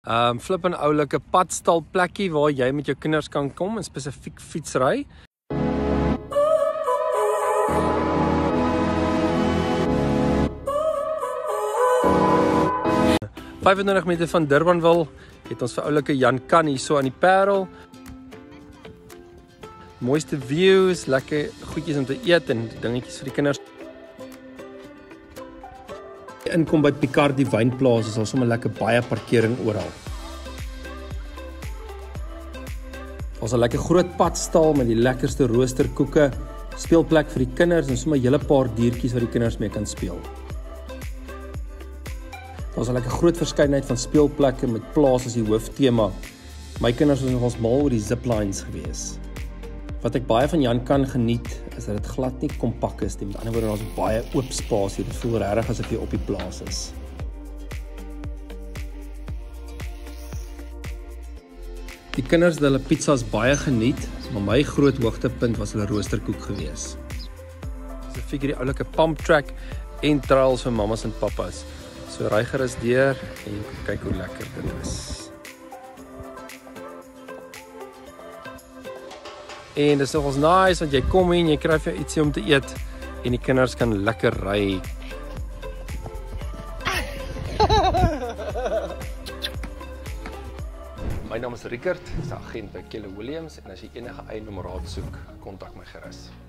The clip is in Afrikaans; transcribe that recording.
Flip 'n oulike Padstal plekkie waar jy met jou kinders kan kom, en spesifiek fietsry. « 25 meter van Durbanville het ons vir oulike Jan Kan hier so aan die Paarl. Mooiste views, lekker goedjies om te eet en dingetjies vir die kinders. Inkom by Riekert die wynplaas, is al sommer lekker baie parkering oral. Ons 'n lekker groot Padstal met die lekkerste roosterkoeke, speelplek vir die kinders en sommer 'n hele paar diertjies wat die kinders mee kan speel. Ons 'n lekker groot verskeidenheid van speelplekke met plaas as die hooftema. My kinders was nogals mal oor die ziplines gewees. Wat ek baie van Jan Kan geniet, is dat dit glad nie kompak is nie. Met ander woorde, daar's baie oop spasie. Dit voel regtig asof jy op die plaas is. Die kinders het hulle pizzas baie geniet, maar my groot hoogtepunt was hulle roosterkoek gewees. So fik die oulike pump track en trails vir mammas en pappas. So ry gerus deur en kyk hoe lekker dit is. En dis nogals nice, want jy kom en jy kry vir ietsie om te eet en die kinders kan lekker ry. My naam is Riekert, ek is agent by Williams en as jy enige eiendomraad soek, kontak my gerus.